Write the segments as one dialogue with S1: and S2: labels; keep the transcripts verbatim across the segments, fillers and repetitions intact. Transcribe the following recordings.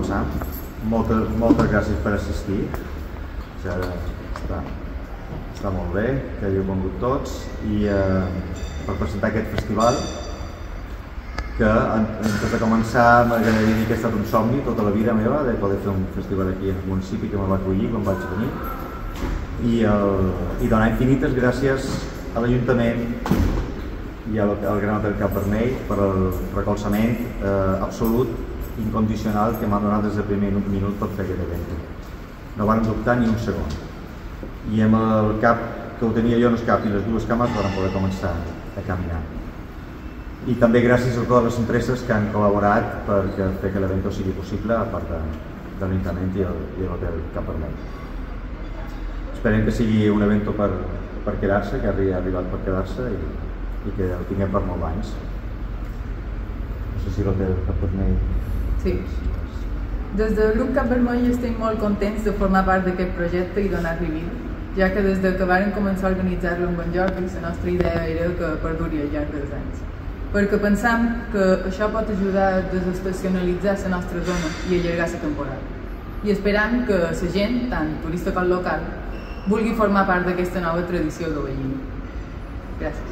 S1: començar. Moltes, moltes gràcies per assistir. Ja està, està molt bé que hi heu vengut tots i eh, per presentar aquest festival que antes de començar m'agradaria dir que ha estat un somni tota la vida meva de poder fer un festival aquí al municipi que me va acollir quan vaig venir i, el, i donar infinites gràcies a l'Ajuntament i al, al Gran Hotel Cap Vermell per el recolzament eh, absolut, incondicional que m'han donat des del primer minut per fer aquest event. No van dubtar ni un segon. I amb el cap que ho tenia jo en el cap i les dues cames van poder començar a caminar. I també gràcies a totes les empreses que han col·laborat per fer que l'event sigui possible, a part de, de l'Ajuntament i l'Hotel Cap Vermell. Esperem que sigui un event per, per quedar-se, que hagi arribat per quedar-se i, i que el tinguem per molts anys. No sé si l'Hotel Cap Vermell...
S2: Sí. Des del grup Cap Vermell estem molt contents de formar part d'aquest projecte i donar-li vida, ja que des que vàrem començar a organitzar-lo amb en Jordi, la nostra idea era que perduri al llarg dels anys. Perquè pensam que això pot ajudar a desestacionalitzar la nostra zona i allargar la temporada. I esperam que la gent, tant turista com local, vulgui formar part d'aquesta nova tradició que veiem. Gràcies.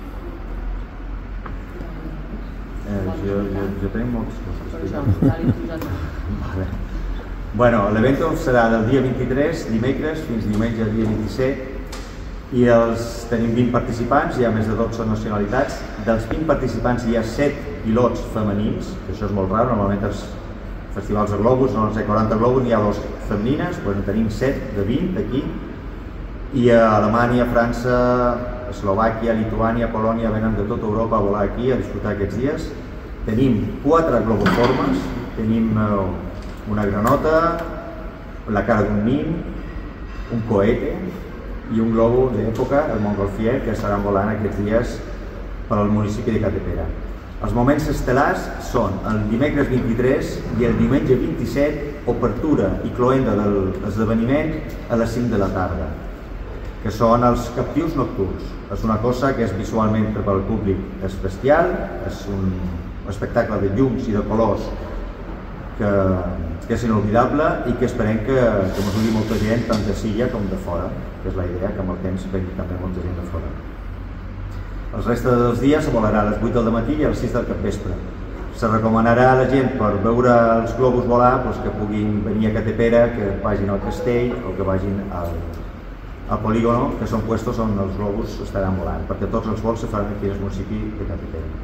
S1: Eh, jo, jo, jo tenc moltes coses a explicar. Vale. Bueno, l'event serà del dia vint-i-tres, dimecres, fins diumenge dia vint-i-set, i els, tenim vint participants, hi ha més de dotze nacionalitats. Dels vint participants hi ha set pilots femenins, que això és molt rar, normalment els festivals de globus, no sé, quaranta globus, n'hi ha dos femenines, doncs en tenim set de vint aquí, i a Alemanya, França, Eslovàquia, Lituània, Polònia venen de tota Europa a volar aquí a disfrutar aquests dies. Tenim quatre globoformes, tenim una granota, la cara d'un nin, un cohete i un globo d'època, el Montgolfier, que estaran volant aquests dies per al municipi de Catepera. Els moments estel·lars són el dimecres vint-i-tres i el diumenge vint-i-set, obertura i cloenda de l'esdeveniment a les cinc de la tarda, que són els captius nocturns. És una cosa que és visualment per al públic és bestial, és un espectacle de llums i de colors que, que és inolvidable i que esperem que, que ens vingui molta gent tant de Silla com de fora, que és la idea, que amb el temps vingui també molta gent de fora. Els restes dels dies se volarà a les vuit del matí i a les sis del capvespre. Se recomanarà a la gent per veure els globus volar doncs, que puguin venir a Catepera, que vagin al castell o que vagin al, al polígono, que són puestos on els globus estaran volant, perquè tots els vols se faran aquí al municipi de Catepera.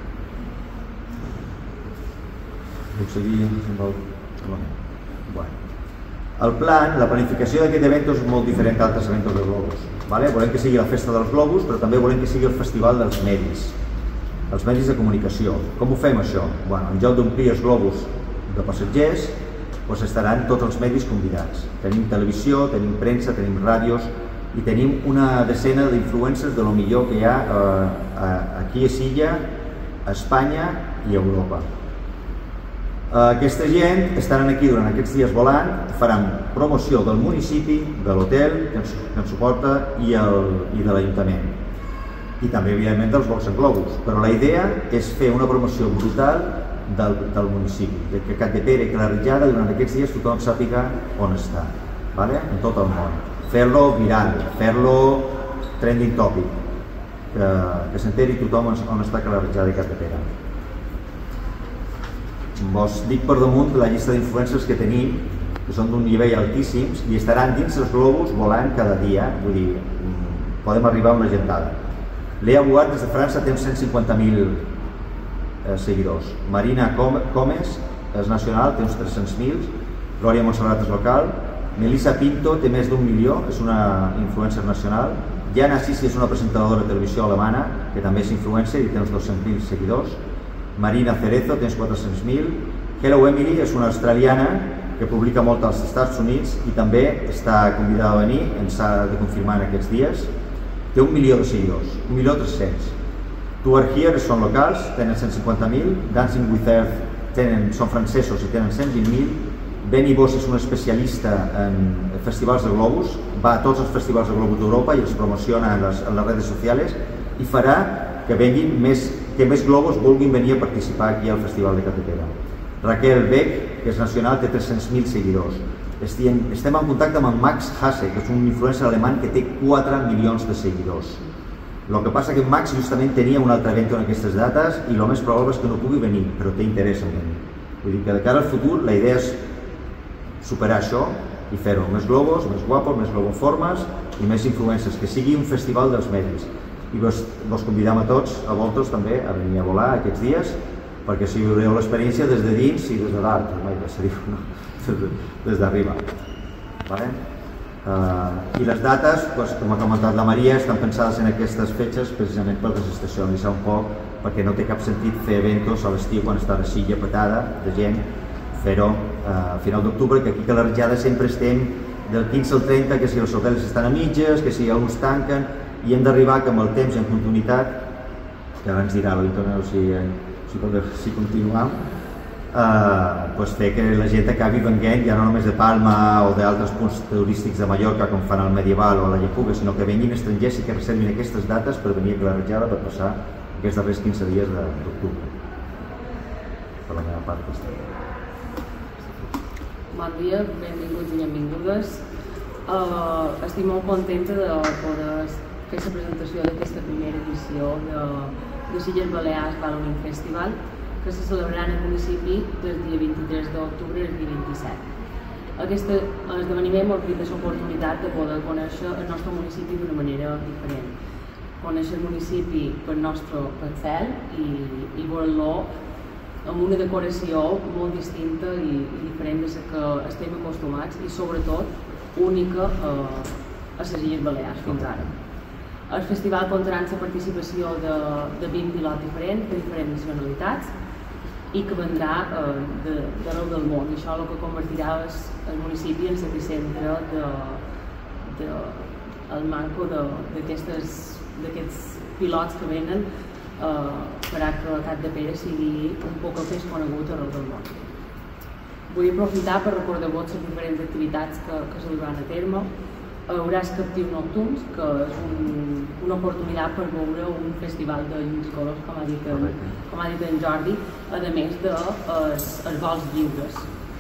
S1: Puc seguir amb el... Bueno. El plan, la planificació d'aquest event és molt diferent d'altres eventos de globus. Vale? Volem que sigui la festa dels globus, però també volem que sigui el festival dels medis, els medis de comunicació. Com ho fem això? Bueno, en lloc d'omplir els globus de passatgers, doncs estaran tots els medis convidats. Tenim televisió, tenim premsa, tenim ràdios i tenim una decena d'influencers de lo millor que hi ha eh, aquí a Silla, a Espanya i a Europa. Aquesta gent estaran aquí durant aquests dies volant, faran promoció del municipi, de l'hotel que ens suporta i, el, i de l'Ajuntament. I també, evidentment, dels vols en globus. Però la idea és fer una promoció brutal del, del municipi, de que Catepera i que la Ritjada durant aquests dies tothom sàpiga on està, vale? En tot el món. Fer-lo viral, fer-lo trending topic, que, que s'enteri tothom on està que la Ritjada i Catepera. Vos dic per damunt la llista d'influencers que tenim, que són d'un nivell altíssims i estaran dins els globus volant cada dia, vull dir, podem arribar a una gentada. Lea Buat des de França té uns cent cinquanta mil eh, seguidors. Marina Comes és nacional, té uns tres-cents mil. Glòria Montserrat és local. Melissa Pinto té més d'un milió, és una influencer nacional. Jana Sisi és una presentadora de televisió alemana, que també és influencer i té uns dos-cents mil seguidors. Marina Cerezo té uns quatre-cents mil. Hello Emily és una australiana que publica molt als Estats Units i també està convidada a venir, ens ha de confirmar en aquests dies. Té un milió de seguidors, un milió tres-cents. Two Are Here són locals, tenen cent cinquanta mil. Dancing with Earth tenen, són francesos i tenen cent vint mil. Benny Boss és un especialista en festivals de globus, va a tots els festivals de globus d'Europa i els promociona en les, en les redes socials i farà que venguin més, que més globus vulguin venir a participar aquí al Festival de Catepera. Raquel Beck que és nacional, té tres-cents mil seguidors. Estem, estem en contacte amb en Max Hase, que és un influencer alemany que té quatre milions de seguidors. El que passa que Max justament tenia un altre event en aquestes dates i el més probable és que no pugui venir, però té interès en venir. Vull dir que de cara al futur la idea és superar això i fer-ho més globos, més guapos, més globoformes i més influencers, que sigui un festival dels medis. I vos, vos convidam a tots, a vosaltres també, a venir a volar aquests dies, perquè si viureu l'experiència des de dins i des de dalt, mai de ser, no? Des d'arriba. Vale? Uh, I les dates, pues, com ha comentat la Maria, estan pensades en aquestes fetges precisament per desestacionalitzar un poc, perquè no té cap sentit fer eventos a l'estiu quan està la silla petada de gent, fer-ho uh, a final d'octubre, que aquí que la ratjada sempre estem del quinze al trenta, que si els hotels estan a mitges, que si alguns tanquen, i hem d'arribar que amb el temps i en continuïtat, que ara ens dirà l'Antonio si, si, si continuam, eh, pues fer que la gent acabi venint ja no només de Palma o d'altres punts turístics de Mallorca com fan al Medieval o a la Llepuga, sinó que venguin estrangers i que reservin aquestes dates per venir a Claretjada per passar aquests darrers quinze dies d'octubre. Per la meva part,
S3: bon dia, benvinguts i benvingudes. Uh, estic molt contenta de poder fer la presentació d'aquesta primera edició de, de Illes Balears Ballooning Festival, que se celebrarà en el municipi del dia vint-i-tres d'octubre al dia vint-i-set. Aquest esdeveniment m'ha ofert l'oportunitat de poder conèixer el nostre municipi d'una manera diferent. Conèixer el municipi pel nostre cel i, i veure-lo amb una decoració molt distinta i, i diferent de la que estem acostumats i sobretot única eh, a les Illes Balears fins ara. El festival comptarà amb la participació de, de vint pilots diferents, de diferents nacionalitats i que vendrà eh, d'arreu del món. I això és el que convertirà el, el municipi en l'epicentre de, de, el manco d'aquests pilots que venen eh, farà que Capdepera sigui un poc el més conegut arreu del món. Vull aprofitar per recordar-vos les diferents activitats que, que se duran a terme. Hi haurà els captius nocturns, que és un, una oportunitat per veure un festival de llums i colors, com ha dit, el, com ha dit en Jordi, a més dels de vols lliures.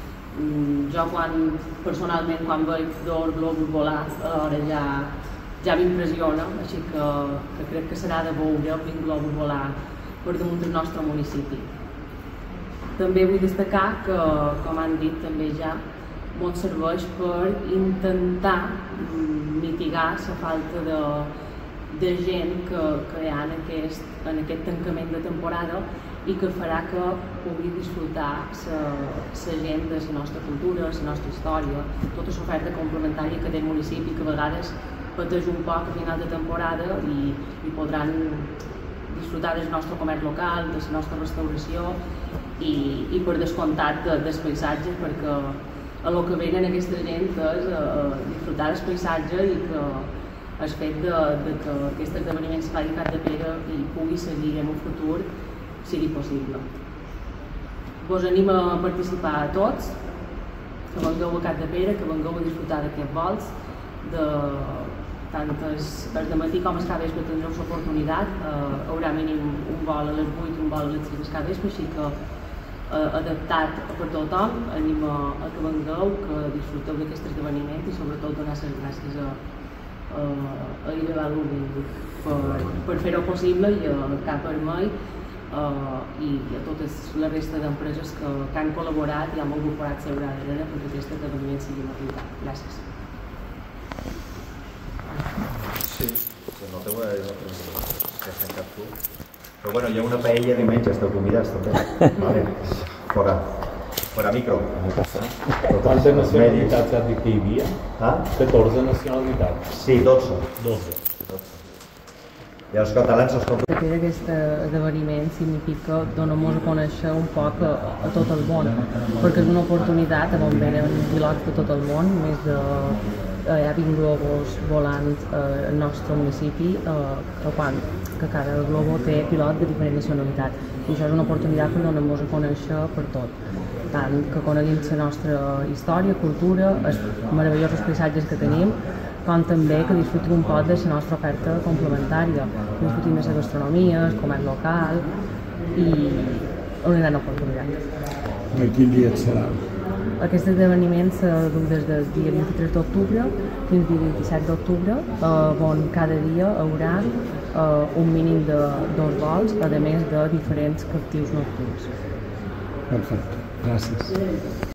S3: Jo quan, personalment, quan veig dos globus volar, ara ja, ja m'impressiona, així que, que crec que serà de veure vint globus volar per damunt del nostre municipi. També vull destacar que, com han dit també ja, molt serveix per intentar mitigar la falta de, de gent que, que hi ha en aquest, en aquest tancament de temporada i que farà que pugui disfrutar la gent de la nostra cultura, la nostra història, tota l'oferta complementària que té el municipi, que a vegades pateix un poc a final de temporada i, i podran disfrutar del nostre comerç local, de la nostra restauració i, i per descomptat de, dels paisatges, perquè a lo que venen aquesta gent és a disfrutar del paisatge i que el fet de, de que aquest esdeveniment es faci a Capdepera i pugui seguir en un futur sigui possible. Vos animo a participar a tots, que vengueu a Capdepera, que vengueu a disfrutar d'aquests vols, de tant els de matí com els capvespre tindreu l'oportunitat, eh, haurà mínim un vol a les vuit i un vol a les sis del capvespre, així que eh, adaptat per tothom, animo a que vengueu, que disfruteu d'aquest esdeveniment i sobretot donar les gràcies a, a, a Illes Ballooning per, per fer-ho possible i a Cap Vermell uh, i a totes la resta d'empreses que, que han col·laborat i han incorporat seu gra darrere perquè aquest esdeveniment sigui una realitat. Gràcies.
S1: Sí, se nota que has tancat tu. Però bueno, hi ha una paella diumenge, esteu convidats també. Vale. Fora. Fora micro.
S4: Quantes nacionalitats has dit que hi havia?
S1: Ah?
S4: catorze nacionalitats.
S1: Sí, dotze.
S4: dotze.
S1: I els catalans els compren.
S3: Que aquest esdeveniment significa donar-nos a conèixer un poc a, a tot el món, perquè és una oportunitat on venen pilots de tot el món, més de eh, hi ha vint globus volant eh, al nostre municipi, eh, que, quan, que cada globo té pilot de diferents nacionalitats. I això és una oportunitat per donar-nos a conèixer per tot, tant que coneguem la nostra història, cultura, els meravellosos paisatges que tenim, com també que disfrutin un poc de la nostra oferta complementària, que disfrutin de la gastronomia, el comerç local i una gran oportunitat.
S4: A quin dia et serà?
S3: Aquest esdeveniment se du des del dia vint-i-tres d'octubre fins al dia vint-i-set d'octubre, eh, on cada dia hi haurà eh, un mínim de dos vols, a més de diferents captius nocturns.
S5: Perfecte, gràcies.